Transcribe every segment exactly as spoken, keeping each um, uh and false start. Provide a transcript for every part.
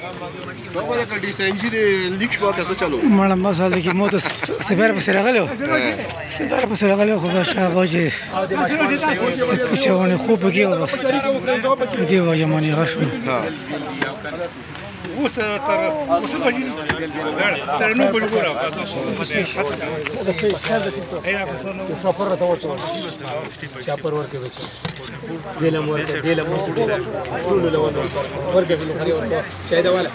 بابا دا کډي سنجي د لیک شو کیسه چلو مړه مساله کې مو ته سپیر په سره غلو سپیر په سره غلو خو شابه چې چې ونه خوب کې و بس دې وایي مونږ غشو اوس تر اوس باندې تر نو بل ګورا شاپر راته ورته شاپر ورکه وچ دله مور دله مور ټول له ونه ورکه له خري ورته شاید والا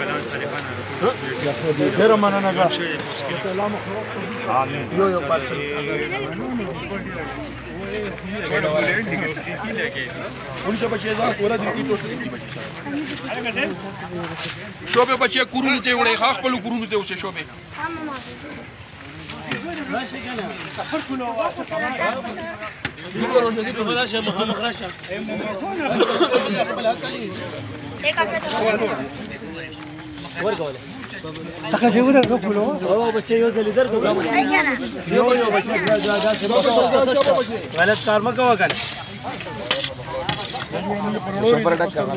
ډیر مننه ده سلام امين یو یو پاس اونشه بچي دا پورا دې کې ټوټه شوبه بچي کورونو ته وړي خاخ په کورونو ته اوسه شوبه ماشي کنه خبر کولو دیګورو دې په بلاشه مخامخ راشه ایک اپنا ورګول تاکه دې ونه کولو او بچي یو ځل درته یو یو بچي دا دا غلط کار مکو وکړه شپره ډک کړه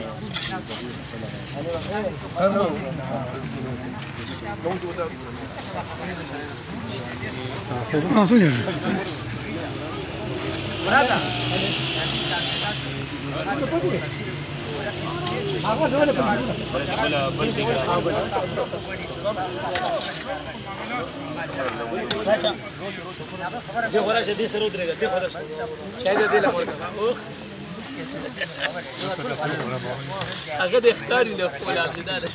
اه سوري برادا هغه ډول په بلا بل دي راشه دې وراشه دې سره درګه دې وراشه شاید دې له مورګه اوخ هغه د اختیاري له خپل عقیده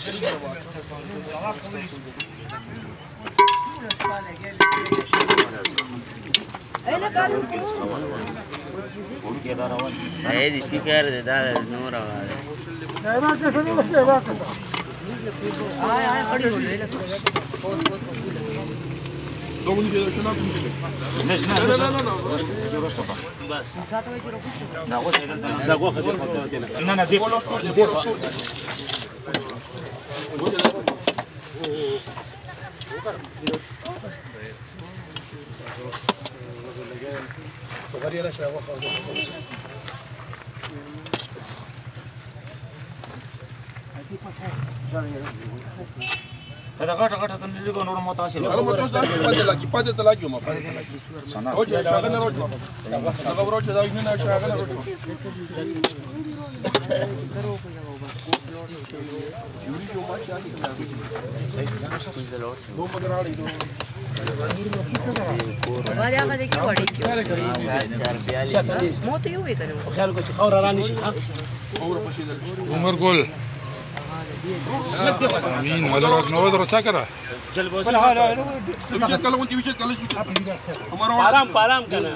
ايه دي سيكار ده نور هذا هاي هاي खड़ी हो ले دومني كده شنو لا لا لا لا بس لا غوش ده غوخ لا لا دي دي غير لا شيء غوخ هذا غاټه غاټه تنه لګو نور مو تاسو له هغه مو تاسو پاتې لګي پاتې ته لګي مو سنا او چې هغه نه روټ هغه روټ دا نه نه هغه نه روټ دو مدراري دو बाजा का देखिए बड़ी चार बयालीस मो तो यूं ही करे خیال کو چې خور رانی شي عمر ګل امين ولا روك نو درو چا کرا جل بوس لا لا لا کله اون دی وچ کله وچ عمر آرام آرام کنه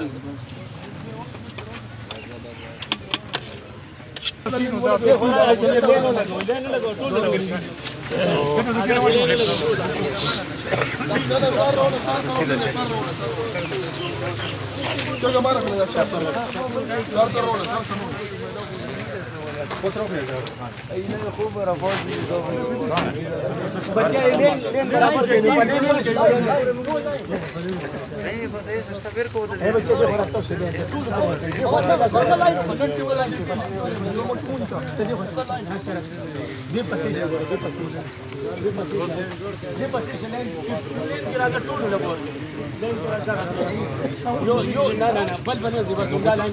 يو يو لا لا لا بل بنزي بس لا لا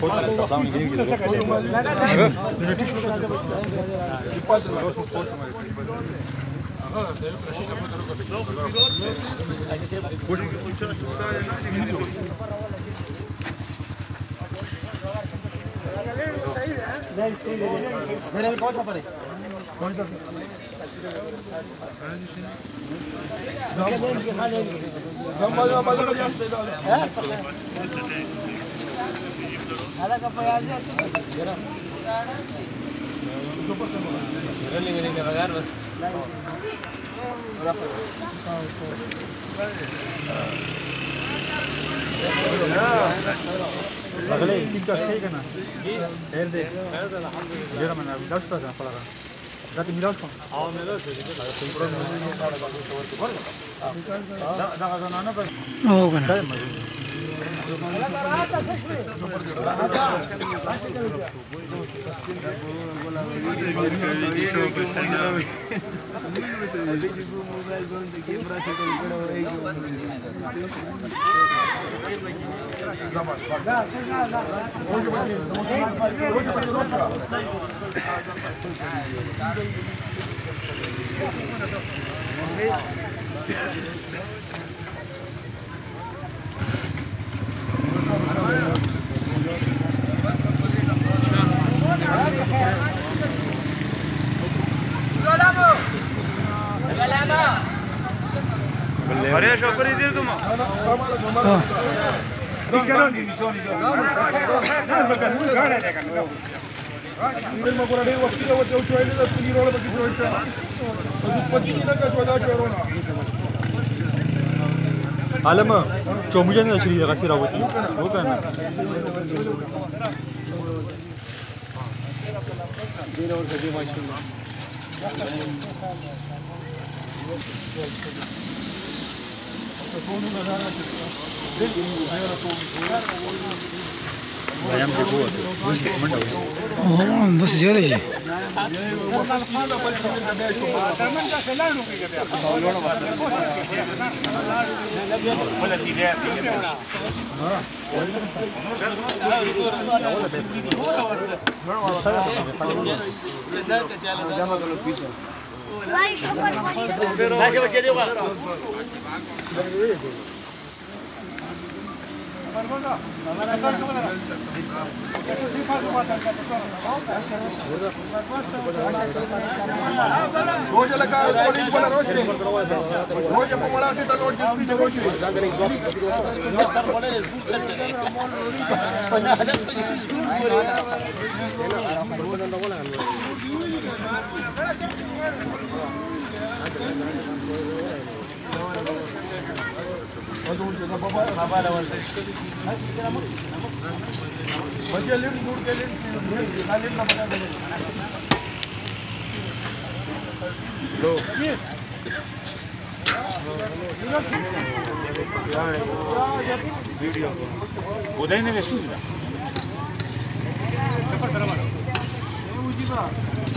اغلي كيف كيف كنا خير دي جرا من داش بس خلاص ده ميراث اه ميراث ده ده غزانا بس هو كنا अरे शोफर इधर को मां اه عالم چومجن نشری دغه سره وتی وکنه ډیر اور څه دی ماشاءالله بيان کې وو اوه نو څه زیاده شي روزه لکه پولیس ولا روزه روزه په مړه کې ته لوټ کې روزه سر وړل اسکول کرتے ہیں پناه حالت په اسکول बच्चे लिफ्ट दूर के लिफ्ट लिफ्ट ना बता दे लो वीडियो उदय ने वेस्ट दिया पेपर सर मारो ए उजी बा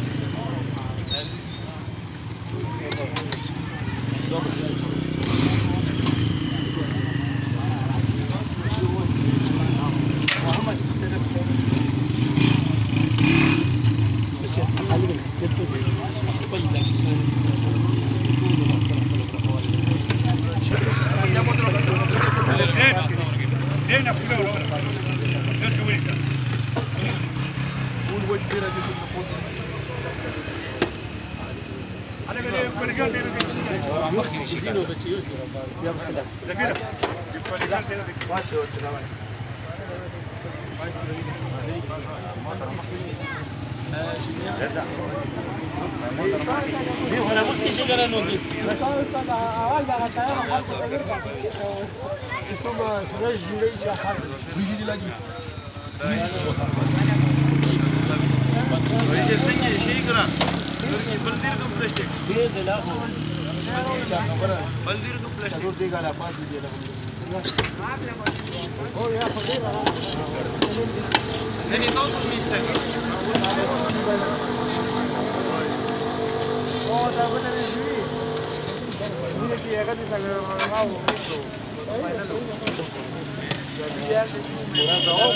नहीं तो तुम मिस है ओ तब ने भी ये की है का आओ फाइनल ये यार मेरा दो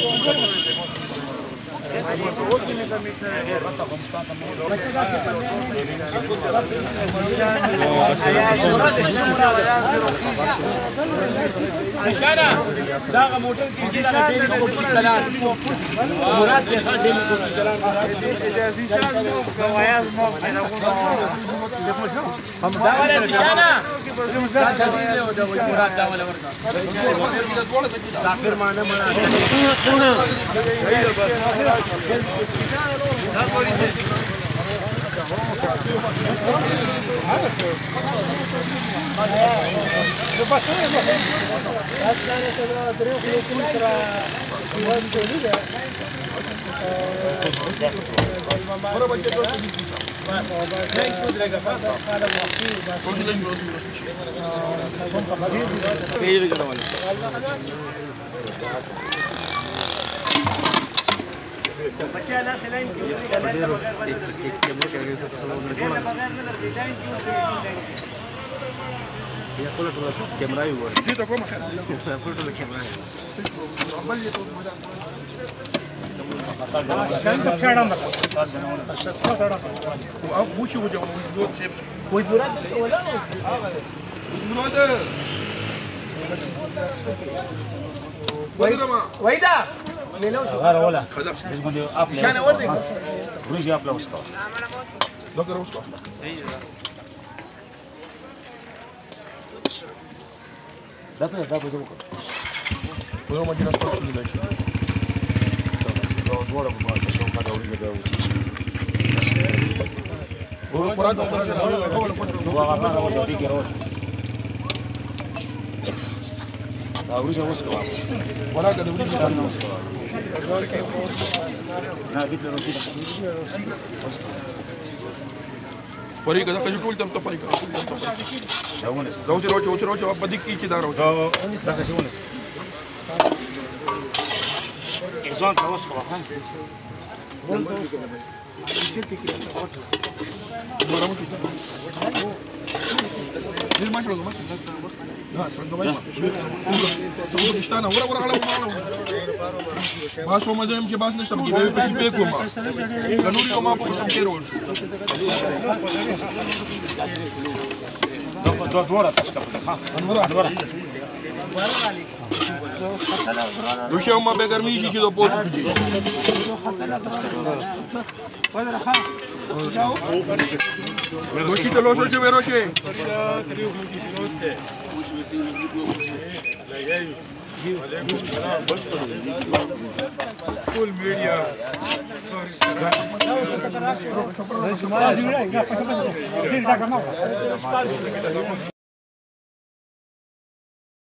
اشاره دا موټر کې چې دا ډېر کوټی کلان مراد دې ښه ډېر کوټی کلان اجازه شاو کوایاز مو پیدا هم دا ولا اشاره دا دې له دا مراد دا ولا ورته ذاکر مانه مړه دا کوي بچه الله سلام کې بغیر نه درځي لاین یا ټول ټول کیمرا یو ور دې ته کومه خیر ټول ټول کیمرا بل یې ته شان څه شاړم او بوچو وجو نو سیب کوئی مراد ولا مراد ودرما وېدا ميلو شو غار ولا خلاص بده اپ شان ورته ورجي اپ لوسكو دكتور وسكو دا په دا په ځو کو ولو ما جينا سپورت دي دا دوړه په باندې شو په دا ورګه دا ولو مراد مراد اول كنت هو هغه هغه دې کې راو دا ورجي وسكو مراد د ورجي دا نو وسكو نه دې له روسي فريق دا کجو ټول تم ته فريق دا ونه دا اوس روچ اوس روچ په دې کې چې دا روچ دا دا څه ونه ځان تاسو کوه دې ما شلو ما لا څنګه وایي څنګه دشتانه ورا ورا غلا ما سو ما دیم چې باس نشته کې به پېښې په کومه قانوني کومه په څه کې رول دا دا دوړه تاسو کوه ها انور انور دوشه ما به ګرمي شي چې د پوسټ کې دوشي ته لوشو چې وروشه Full media.